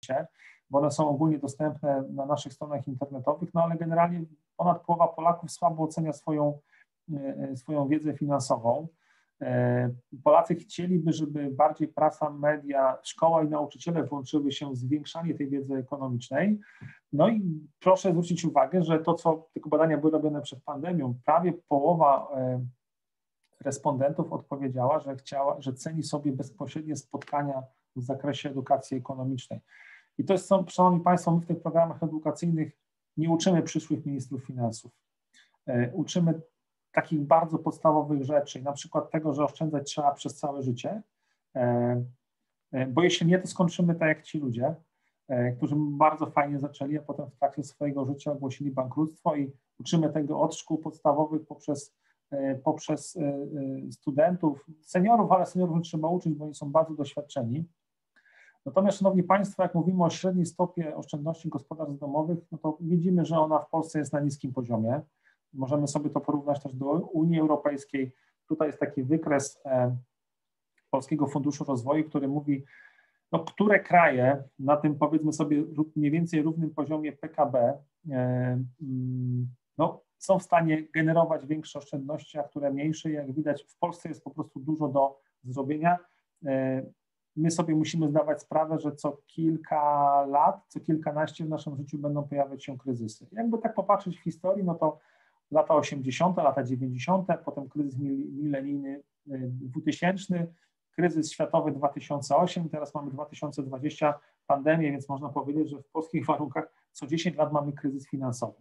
bo one są ogólnie dostępne na naszych stronach internetowych, no ale generalnie ponad połowa Polaków słabo ocenia swoją wiedzę finansową. Polacy chcieliby, żeby bardziej prasa, media, szkoła i nauczyciele włączyły się w zwiększanie tej wiedzy ekonomicznej. No i proszę zwrócić uwagę, że tylko badania były robione przed pandemią, prawie połowa respondentów odpowiedziała, że ceni sobie bezpośrednie spotkania w zakresie edukacji ekonomicznej. I to jest, szanowni Państwo, my w tych programach edukacyjnych nie uczymy przyszłych ministrów finansów. Uczymy takich bardzo podstawowych rzeczy, na przykład tego, że oszczędzać trzeba przez całe życie, bo jeśli nie, to skończymy tak jak ci ludzie, którzy bardzo fajnie zaczęli, a potem w trakcie swojego życia ogłosili bankructwo, i uczymy tego od szkół podstawowych poprzez studentów, seniorów, ale seniorów nie trzeba uczyć, bo oni są bardzo doświadczeni. Natomiast, szanowni Państwo, jak mówimy o średniej stopie oszczędności gospodarstw domowych, no to widzimy, że ona w Polsce jest na niskim poziomie. Możemy sobie to porównać też do Unii Europejskiej. Tutaj jest taki wykres Polskiego Funduszu Rozwoju, który mówi, no, które kraje na tym, powiedzmy sobie, mniej więcej równym poziomie PKB no, są w stanie generować większe oszczędności, a które mniejsze. Jak widać, w Polsce jest po prostu dużo do zrobienia. My sobie musimy zdawać sprawę, że co kilka lat, co kilkanaście w naszym życiu będą pojawiać się kryzysy. Jakby tak popatrzeć w historii, no to lata 80., lata 90., potem kryzys milenijny 2000, kryzys światowy 2008, teraz mamy 2020, pandemię, więc można powiedzieć, że w polskich warunkach co 10 lat mamy kryzys finansowy.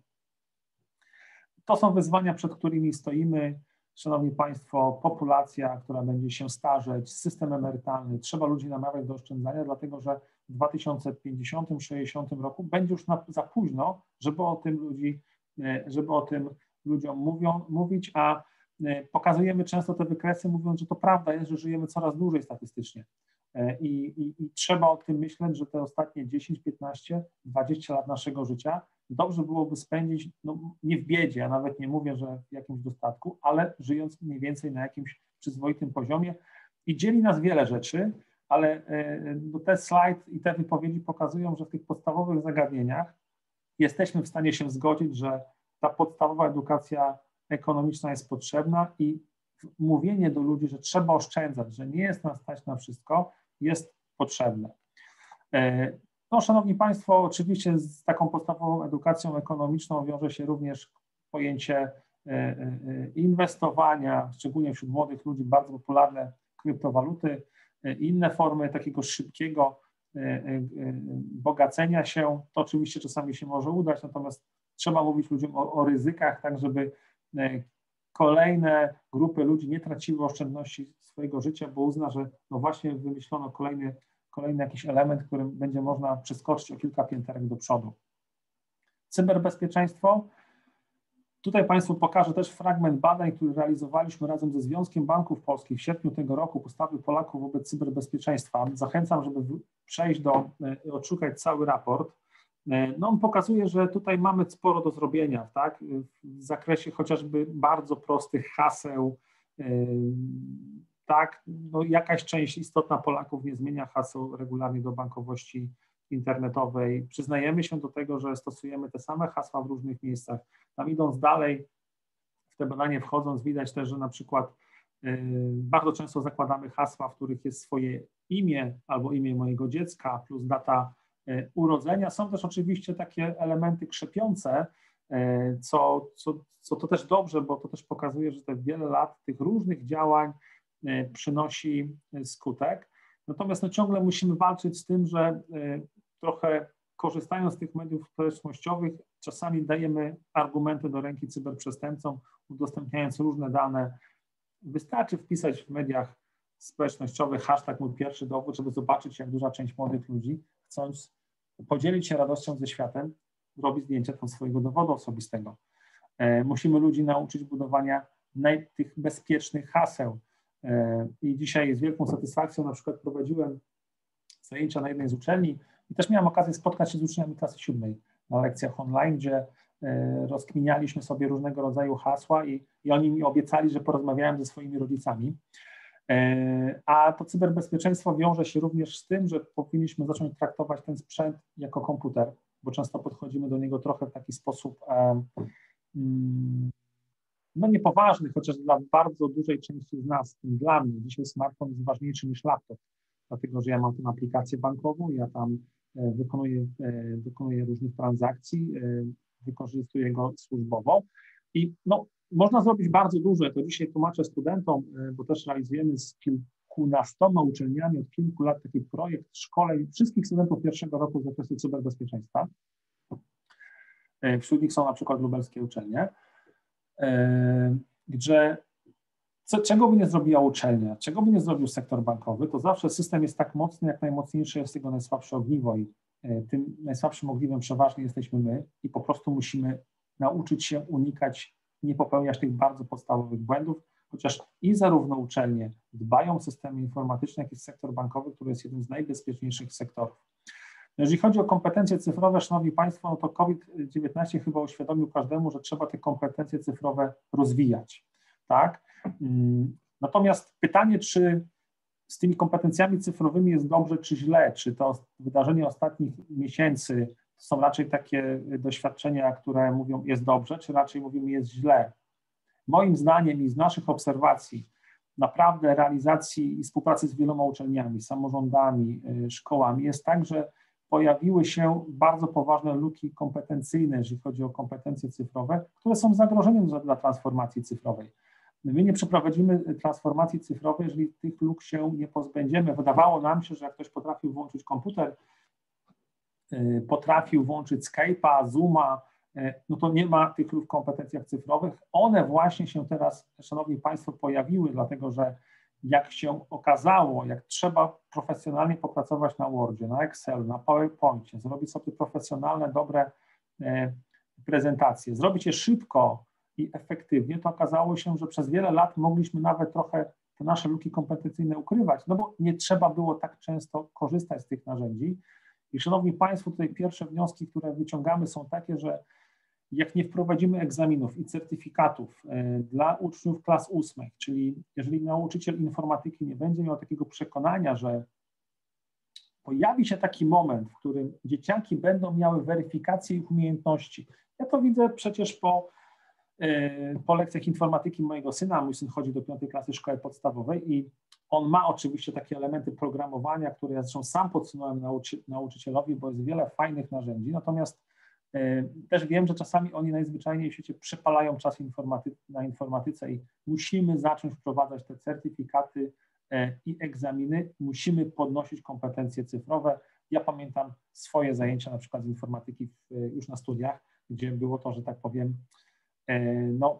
To są wyzwania, przed którymi stoimy. Szanowni Państwo, populacja, która będzie się starzeć, system emerytalny, trzeba ludzi namawiać do oszczędzania, dlatego że w 2050-60 roku będzie już za późno, żeby o tym ludziom mówić, a pokazujemy często te wykresy, mówiąc, że to prawda jest, że żyjemy coraz dłużej statystycznie. I trzeba o tym myśleć, że te ostatnie 10, 15, 20 lat naszego życia dobrze byłoby spędzić, no, nie w biedzie, ja nawet nie mówię, że w jakimś dostatku, ale żyjąc mniej więcej na jakimś przyzwoitym poziomie. I dzieli nas wiele rzeczy, ale te slajd i te wypowiedzi pokazują, że w tych podstawowych zagadnieniach jesteśmy w stanie się zgodzić, że ta podstawowa edukacja ekonomiczna jest potrzebna i mówienie do ludzi, że trzeba oszczędzać, że nie jest nas stać na wszystko, jest potrzebne. No, szanowni Państwo, oczywiście z taką podstawową edukacją ekonomiczną wiąże się również pojęcie inwestowania, szczególnie wśród młodych ludzi, bardzo popularne kryptowaluty, inne formy takiego szybkiego bogacenia się. To oczywiście czasami się może udać, natomiast trzeba mówić ludziom o ryzykach, tak żeby kolejne grupy ludzi nie traciły oszczędności swojego życia, bo uzna, że no właśnie wymyślono kolejny jakiś element, którym będzie można przeskoczyć o kilka pięterek do przodu. Cyberbezpieczeństwo. Tutaj Państwu pokażę też fragment badań, który realizowaliśmy razem ze Związkiem Banków Polskich w sierpniu tego roku, postawy Polaków wobec cyberbezpieczeństwa. Zachęcam, żeby przejść odszukać cały raport. No, on pokazuje, że tutaj mamy sporo do zrobienia, tak? W zakresie chociażby bardzo prostych haseł, tak? No, jakaś część istotna Polaków nie zmienia haseł regularnie do bankowości internetowej. Przyznajemy się do tego, że stosujemy te same hasła w różnych miejscach. Tam idąc dalej, w te badanie wchodząc, widać też, że na przykład bardzo często zakładamy hasła, w których jest swoje imię albo imię mojego dziecka plus data urodzenia. Są też oczywiście takie elementy krzepiące, co to też dobrze, bo to też pokazuje, że te wiele lat tych różnych działań przynosi skutek. Natomiast no, ciągle musimy walczyć z tym, że trochę korzystając z tych mediów społecznościowych, czasami dajemy argumenty do ręki cyberprzestępcom, udostępniając różne dane. Wystarczy wpisać w mediach społecznościowych hashtag mój pierwszy dowód, żeby zobaczyć, jak duża część młodych ludzi, chcąc podzielić się radością ze światem, robi zdjęcia tam swojego dowodu osobistego. Musimy ludzi nauczyć budowania tych bezpiecznych haseł. I dzisiaj z wielką satysfakcją na przykład prowadziłem zajęcia na jednej z uczelni i też miałem okazję spotkać się z uczniami klasy 7 na lekcjach online, gdzie rozkminialiśmy sobie różnego rodzaju hasła i oni mi obiecali, że porozmawiałem ze swoimi rodzicami. A to cyberbezpieczeństwo wiąże się również z tym, że powinniśmy zacząć traktować ten sprzęt jako komputer, bo często podchodzimy do niego trochę w taki sposób no niepoważny, chociaż dla bardzo dużej części z nas, dla mnie, dzisiaj smartfon jest ważniejszy niż laptop, dlatego że ja mam tę aplikację bankową, ja tam wykonuję różnych transakcji, wykorzystuję go służbowo i no, można zrobić bardzo dużo. To dzisiaj tłumaczę studentom, bo też realizujemy z kilkunastoma uczelniami od kilku lat taki projekt szkoleń wszystkich studentów pierwszego roku z zakresu cyberbezpieczeństwa. Wśród nich są na przykład lubelskie uczelnie, gdzie czego by nie zrobiła uczelnia, czego by nie zrobił sektor bankowy, to zawsze system jest tak mocny, jak najmocniejsze jest jego najsłabsze ogniwo i tym najsłabszym ogniwem przeważnie jesteśmy my i po prostu musimy nauczyć się unikać, nie popełniać tych bardzo podstawowych błędów, chociaż i zarówno uczelnie dbają o systemy informatyczne, jak i sektor bankowy, który jest jednym z najbezpieczniejszych sektorów. Jeżeli chodzi o kompetencje cyfrowe, szanowni państwo, no to COVID-19 chyba uświadomił każdemu, że trzeba te kompetencje cyfrowe rozwijać, tak? Natomiast pytanie, czy z tymi kompetencjami cyfrowymi jest dobrze, czy źle, czy to wydarzenia ostatnich miesięcy to są raczej takie doświadczenia, które mówią jest dobrze, czy raczej mówimy jest źle. Moim zdaniem i z naszych obserwacji naprawdę realizacji i współpracy z wieloma uczelniami, samorządami, szkołami jest tak, że pojawiły się bardzo poważne luki kompetencyjne, jeżeli chodzi o kompetencje cyfrowe, które są zagrożeniem dla transformacji cyfrowej. My nie przeprowadzimy transformacji cyfrowej, jeżeli tych luk się nie pozbędziemy. Wydawało nam się, że jak ktoś potrafił włączyć komputer, potrafił włączyć Skype'a, Zooma, no to nie ma tych luk w kompetencjach cyfrowych. One właśnie się teraz, szanowni państwo, pojawiły, dlatego że jak się okazało, jak trzeba profesjonalnie popracować na Wordzie, na Excelu, na PowerPoincie, zrobić sobie profesjonalne, dobre prezentacje, zrobić je szybko i efektywnie, to okazało się, że przez wiele lat mogliśmy nawet trochę te nasze luki kompetencyjne ukrywać, no bo nie trzeba było tak często korzystać z tych narzędzi. I szanowni państwo, tutaj pierwsze wnioski, które wyciągamy, są takie, że jak nie wprowadzimy egzaminów i certyfikatów dla uczniów klas 8, czyli jeżeli nauczyciel informatyki nie będzie miał takiego przekonania, że pojawi się taki moment, w którym dzieciaki będą miały weryfikację ich umiejętności. Ja to widzę przecież po lekcjach informatyki mojego syna. Mój syn chodzi do 5. klasy szkoły podstawowej i on ma oczywiście takie elementy programowania, które ja zresztą sam podsunąłem nauczycielowi, bo jest wiele fajnych narzędzi, natomiast też wiem, że czasami oni najzwyczajniej w świecie przepalają czas na informatyce i musimy zacząć wprowadzać te certyfikaty i egzaminy, musimy podnosić kompetencje cyfrowe. Ja pamiętam swoje zajęcia na przykład z informatyki już na studiach, gdzie było to, że tak powiem, no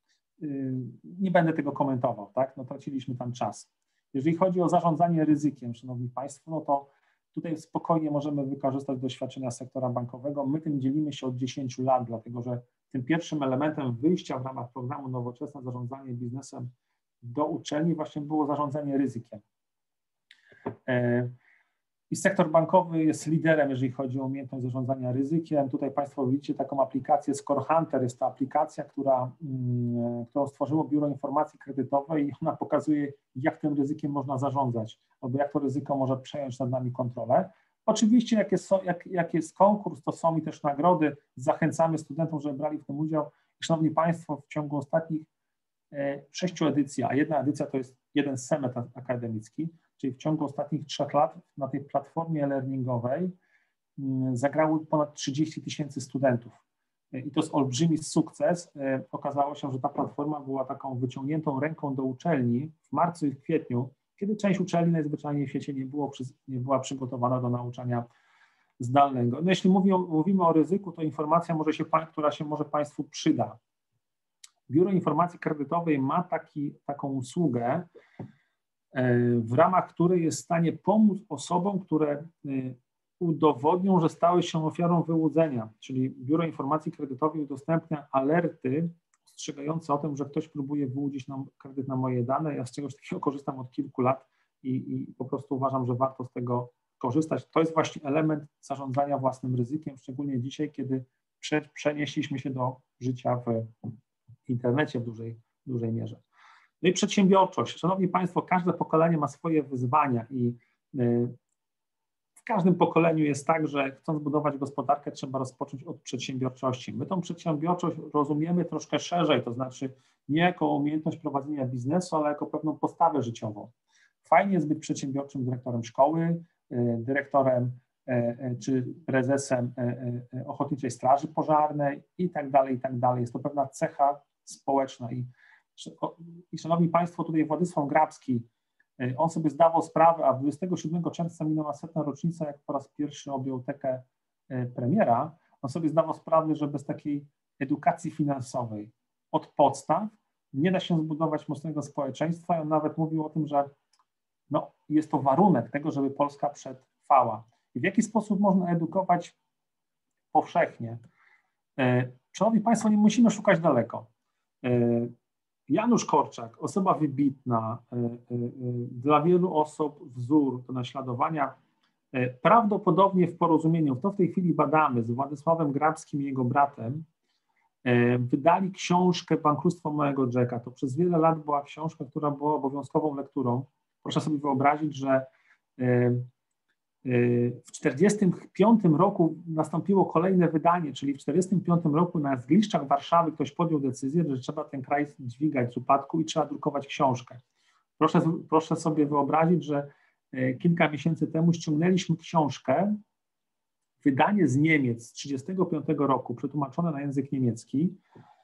nie będę tego komentował, tak, no traciliśmy tam czas. Jeżeli chodzi o zarządzanie ryzykiem, szanowni państwo, no to tutaj spokojnie możemy wykorzystać doświadczenia sektora bankowego. My tym dzielimy się od 10 lat, dlatego że tym pierwszym elementem wyjścia w ramach programu Nowoczesne Zarządzanie Biznesem do uczelni właśnie było zarządzanie ryzykiem. I sektor bankowy jest liderem, jeżeli chodzi o umiejętność zarządzania ryzykiem. Tutaj państwo widzicie taką aplikację Score Hunter. Jest to aplikacja, którą stworzyło Biuro Informacji Kredytowej i ona pokazuje, jak tym ryzykiem można zarządzać, albo jak to ryzyko może przejąć nad nami kontrolę. Oczywiście jak jest konkurs, to są i też nagrody. Zachęcamy studentów, żeby brali w tym udział. I szanowni państwo, w ciągu ostatnich 6 edycji, a jedna edycja to jest jeden summit akademicki, czyli w ciągu ostatnich 3 lat na tej platformie e-learningowej zagrało ponad 30 000 studentów. I to jest olbrzymi sukces. Okazało się, że ta platforma była taką wyciągniętą ręką do uczelni w marcu i w kwietniu, kiedy część uczelni najzwyczajniej w świecie nie była przygotowana do nauczania zdalnego. No jeśli mówimy o ryzyku, to informacja która się może państwu przyda. Biuro Informacji Kredytowej ma taką usługę, w ramach której jest w stanie pomóc osobom, które udowodnią, że stały się ofiarą wyłudzenia, czyli Biuro Informacji Kredytowej udostępnia alerty ostrzegające o tym, że ktoś próbuje wyłudzić nam kredyt na moje dane. Ja z czegoś takiego korzystam od kilku lat i po prostu uważam, że warto z tego korzystać. To jest właśnie element zarządzania własnym ryzykiem, szczególnie dzisiaj, kiedy przenieśliśmy się do życia w internecie w dużej mierze. No i przedsiębiorczość. Szanowni Państwo, każde pokolenie ma swoje wyzwania i w każdym pokoleniu jest tak, że chcąc budować gospodarkę, trzeba rozpocząć od przedsiębiorczości. My tą przedsiębiorczość rozumiemy troszkę szerzej, to znaczy nie jako umiejętność prowadzenia biznesu, ale jako pewną postawę życiową. Fajnie jest być przedsiębiorczym dyrektorem szkoły, dyrektorem czy prezesem Ochotniczej Straży Pożarnej i tak dalej, i tak dalej. Jest to pewna cecha społeczna. I szanowni Państwo, tutaj Władysław Grabski, on sobie zdawał sprawę, a 27 czerwca minęła 100. rocznica, jak po raz pierwszy objął tekę premiera, on sobie zdawał sprawę, że bez takiej edukacji finansowej od podstaw nie da się zbudować mocnego społeczeństwa i on nawet mówił o tym, że no, jest to warunek tego, żeby Polska przetrwała. I w jaki sposób można edukować powszechnie? Szanowni Państwo, nie musimy szukać daleko. Janusz Korczak, osoba wybitna, dla wielu osób wzór do naśladowania, prawdopodobnie w porozumieniu, to w tej chwili badamy, z Władysławem Grabskim i jego bratem, wydali książkę Bankructwo małego Jacka. To przez wiele lat była książka, która była obowiązkową lekturą. Proszę sobie wyobrazić, że w 1945 roku nastąpiło kolejne wydanie, czyli w 1945 roku na zgliszczach Warszawy ktoś podjął decyzję, że trzeba ten kraj dźwigać z upadku i trzeba drukować książkę. Proszę sobie wyobrazić, że kilka miesięcy temu ściągnęliśmy książkę, wydanie z Niemiec z 1935 roku, przetłumaczone na język niemiecki.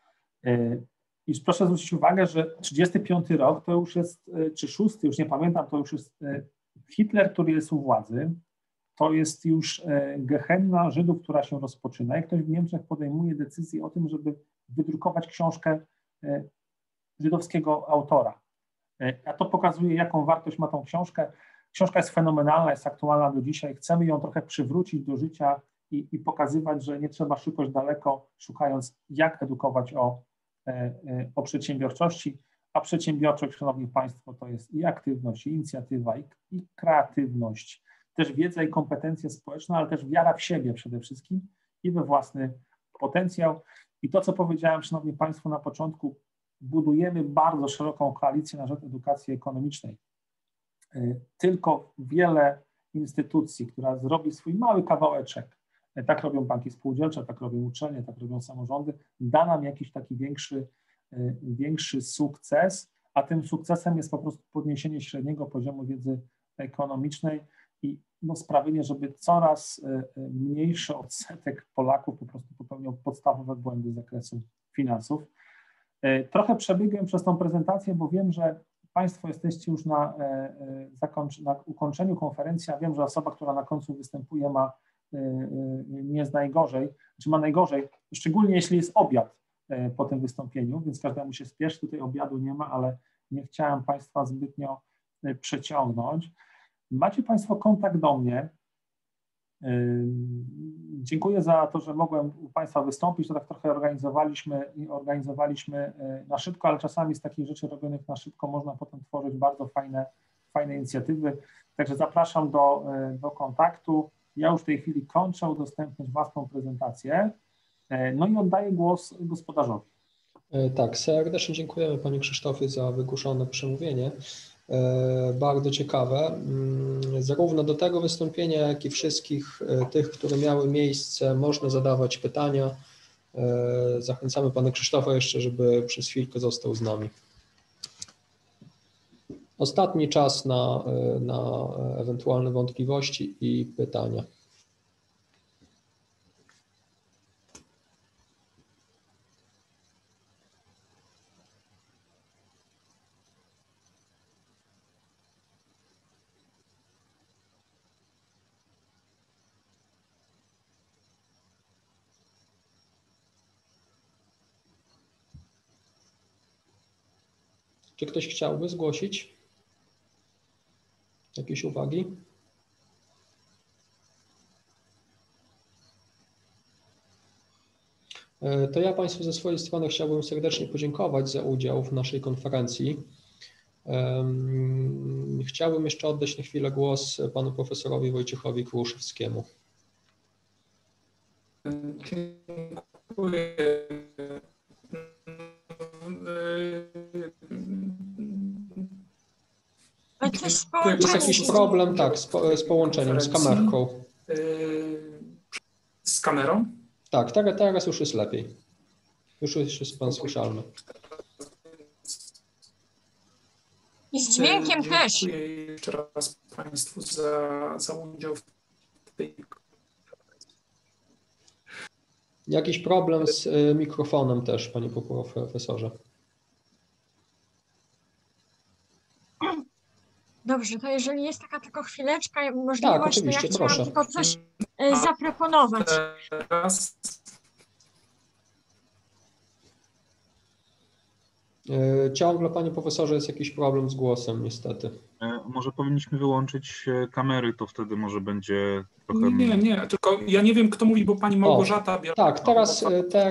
I proszę zwrócić uwagę, że 1935 rok to już jest, czy 6, już nie pamiętam, to już jest Hitler, który jest u władzy. To jest już gehenna Żydów, która się rozpoczyna i ktoś w Niemczech podejmuje decyzję o tym, żeby wydrukować książkę żydowskiego autora. A to pokazuje, jaką wartość ma tą książkę. Książka jest fenomenalna, jest aktualna do dzisiaj. Chcemy ją trochę przywrócić do życia i pokazywać, że nie trzeba szukać daleko, szukając, jak edukować o przedsiębiorczości. A przedsiębiorczość, szanowni Państwo, to jest i aktywność, i inicjatywa, i kreatywność, też wiedza i kompetencje społeczne, ale też wiara w siebie przede wszystkim i we własny potencjał. I to, co powiedziałem, szanowni Państwo, na początku, budujemy bardzo szeroką koalicję na rzecz edukacji ekonomicznej. Tylko wiele instytucji, która zrobi swój mały kawałeczek, tak robią banki spółdzielcze, tak robią uczelnie, tak robią samorządy, da nam jakiś taki większy sukces, a tym sukcesem jest po prostu podniesienie średniego poziomu wiedzy ekonomicznej i sprawienie, żeby coraz mniejszy odsetek Polaków po prostu popełniał podstawowe błędy z zakresu finansów. Trochę przebiegłem przez tą prezentację, bo wiem, że Państwo jesteście już na ukończeniu konferencji, a wiem, że osoba, która na końcu występuje, nie jest najgorzej, czy ma najgorzej, szczególnie jeśli jest obiad po tym wystąpieniu, więc każdemu się spieszy, tutaj obiadu nie ma, ale nie chciałem Państwa zbytnio przeciągnąć. Macie Państwo kontakt do mnie. Dziękuję za to, że mogłem u Państwa wystąpić, to tak trochę organizowaliśmy na szybko, ale czasami z takich rzeczy robionych na szybko można potem tworzyć bardzo fajne inicjatywy, także zapraszam do kontaktu. Ja już w tej chwili kończę udostępniać własną prezentację, no i oddaję głos gospodarzowi. Tak, serdecznie dziękujemy Panie Krzysztofie za wygłoszone przemówienie. Bardzo ciekawe. Zarówno do tego wystąpienia, jak i wszystkich tych, które miały miejsce, można zadawać pytania. Zachęcamy Pana Krzysztofa jeszcze, żeby przez chwilkę został z nami. Ostatni czas na ewentualne wątpliwości i pytania. Czy ktoś chciałby zgłosić jakieś uwagi? To ja Państwu ze swojej strony chciałbym serdecznie podziękować za udział w naszej konferencji. Chciałbym jeszcze oddać na chwilę głos panu profesorowi Wojciechowi Kruszewskiemu. Dziękuję. Jest jakiś problem, tak, z połączeniem, z kamerką. Z kamerą? Tak, teraz już jest lepiej. Już jest Pan słyszalny. I z dźwiękiem też. Dziękuję jeszcze raz Państwu za udział w tej. Jakiś problem z mikrofonem też, Panie Profesorze. Dobrze, to jeżeli jest taka tylko chwileczka, możliwość, oczywiście, to ja chciałam proszę. tylko coś zaproponować. Teraz Ciągle, Panie Profesorze, jest jakiś problem z głosem, niestety. Może powinniśmy wyłączyć kamery, to wtedy może będzie trochę... Nie, tylko ja nie wiem, kto mówi, bo Pani Małgorzata... Tak, teraz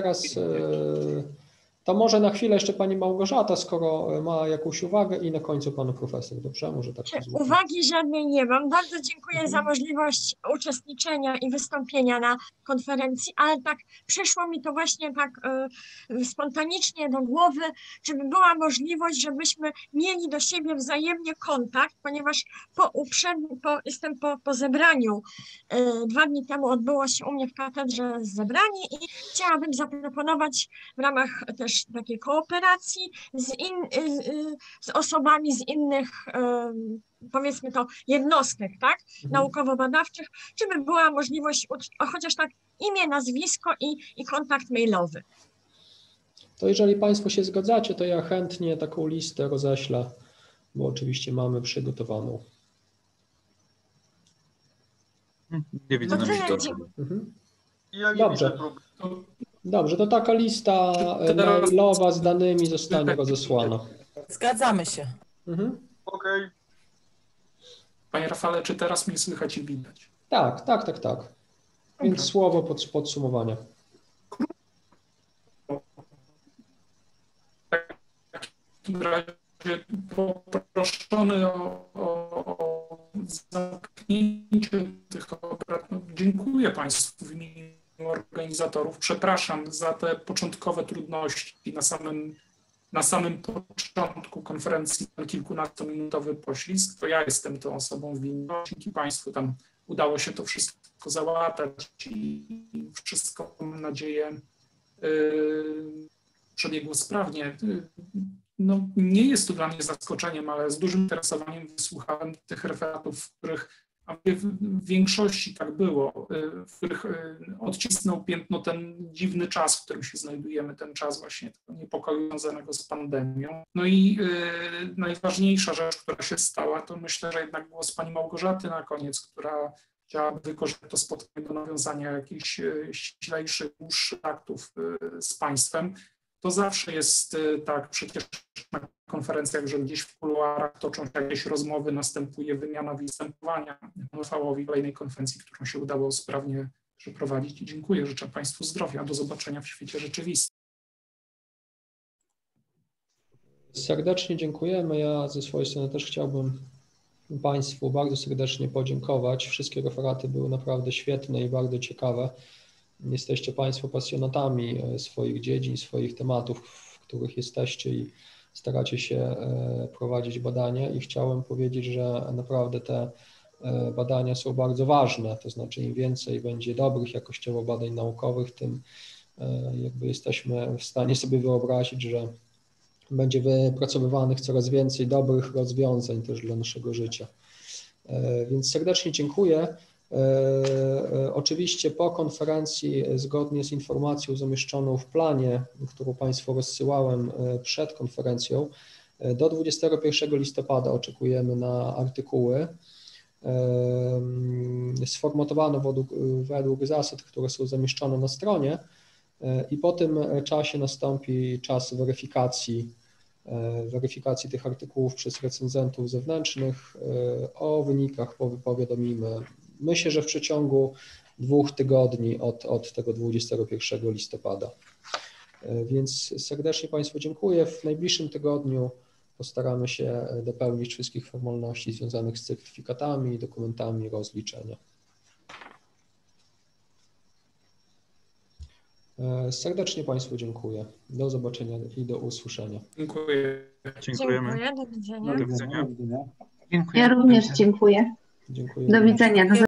to może na chwilę jeszcze Pani Małgorzata, skoro ma jakąś uwagę i na końcu Pan Profesor, dobrze? Może tak się złoży. Uwagi żadnej nie mam. Bardzo dziękuję za możliwość uczestniczenia i wystąpienia na konferencji, ale tak przyszło mi to właśnie tak spontanicznie do głowy, żeby była możliwość, żebyśmy mieli do siebie wzajemnie kontakt, ponieważ jestem po zebraniu. 2 dni temu odbyło się u mnie w katedrze zebranie i chciałabym zaproponować w ramach też takiej kooperacji z osobami z innych, powiedzmy to, jednostek, tak, naukowo-badawczych, żeby była możliwość, chociaż tak imię, nazwisko i kontakt mailowy. To jeżeli Państwo się zgadzacie, to ja chętnie taką listę roześlę, bo oczywiście mamy przygotowaną. Nie widzę na Dobrze. Dobrze, to taka lista mailowa z danymi zostanie rozesłana. Zgadzamy się. Okej. Panie Rafale, czy teraz mnie słychać i widać? Tak. Więc słowo podsumowania. W takim razie poproszony o zamknięcie tych obrad. Dziękuję Państwu w imieniu organizatorów. Przepraszam za te początkowe trudności na samym początku konferencji, ten kilkunastominutowy poślizg. To ja jestem tą osobą winną. Dzięki Państwu tam udało się to wszystko załatać i wszystko, mam nadzieję, przebiegło sprawnie. No, nie jest to dla mnie zaskoczeniem, ale z dużym interesowaniem wysłuchałem tych referatów, w których w większości tak było, w których odcisnął piętno ten dziwny czas, w którym się znajdujemy, ten czas właśnie tego niepokoju związanego z pandemią. No i najważniejsza rzecz, która się stała, to myślę, że jednak głos pani Małgorzaty na koniec, która chciałaby wykorzystać to spotkanie do nawiązania jakichś ściślejszych, dłuższych kontaktów z państwem. To zawsze jest tak, przecież na konferencjach, że gdzieś w kuluarach toczą się jakieś rozmowy, następuje wymiana występowania Rafałowi w kolejnej konferencji, którą się udało sprawnie przeprowadzić. I dziękuję, życzę Państwu zdrowia. Do zobaczenia w świecie rzeczywistym. Serdecznie dziękujemy. Ja ze swojej strony też chciałbym Państwu bardzo serdecznie podziękować. Wszystkie referaty były naprawdę świetne i bardzo ciekawe. Jesteście Państwo pasjonatami swoich dziedzin, swoich tematów, w których jesteście i staracie się prowadzić badania i chciałem powiedzieć, że naprawdę te badania są bardzo ważne, to znaczy im więcej będzie dobrych jakościowo badań naukowych, tym jakby jesteśmy w stanie sobie wyobrazić, że będzie wypracowywanych coraz więcej dobrych rozwiązań też dla naszego życia. Więc serdecznie dziękuję. Oczywiście po konferencji, zgodnie z informacją zamieszczoną w planie, którą Państwu rozsyłałem przed konferencją, do 21 listopada oczekujemy na artykuły sformatowane według zasad, które są zamieszczone na stronie i po tym czasie nastąpi czas weryfikacji tych artykułów przez recenzentów zewnętrznych. O wynikach powiadomimy. Myślę, że w przeciągu 2 tygodni od tego 21 listopada. Więc serdecznie Państwu dziękuję. W najbliższym tygodniu postaramy się dopełnić wszystkich formalności związanych z certyfikatami, dokumentami rozliczenia. Serdecznie Państwu dziękuję. Do zobaczenia i do usłyszenia. Dziękuję. Dziękujemy. Dziękuję, do widzenia. Do widzenia. Dziękuję. Ja również dziękuję. Dziękuję. Do widzenia. Do